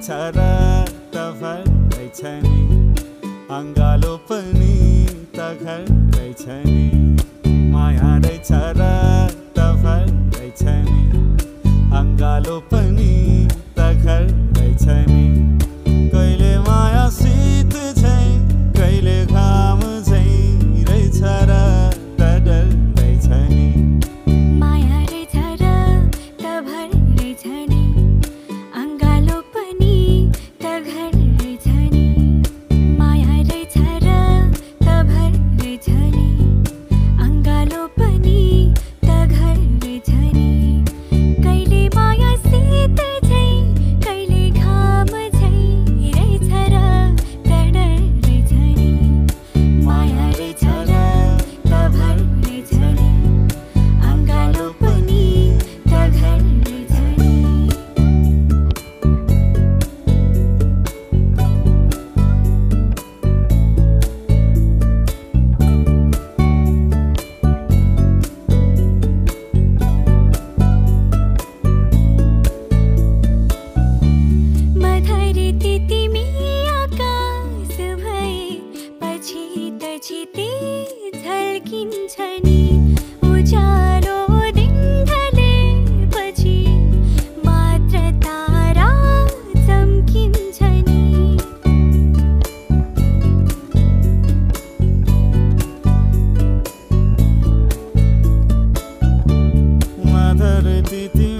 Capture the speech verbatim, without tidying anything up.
रहेछ र त घर रहेछ नि अङ्गालो पनि त घर रहेछ नि माया रहेछ र त घर रहेछ नि अङ्गालो पनि त घर रहेछ नि कहिले माया शीत झैँ कहिले घाम झैँ रहेछ र त डर रहेछ नि माया रहेछ र त भर रहेछ नि अङ्गालो पनि त घर रहेछ नि माया रहेछ र त भर रहेछ नि अङ्गालो पनि त घर रहेछ नि कहिले माया शीत झैँ कहिले घाम झैँ रहेछ र त डर रहेछ नि माया रहेछ र त भर रहेछ नि अङ्गालो पनि त घर रहेछ नि मधुरी तिमी आकाश भए पछि त छिते झल्किन्छ नि उज्यालो दिन ढलेपछि मात्र तारा चम्किन्छ नि मधुरी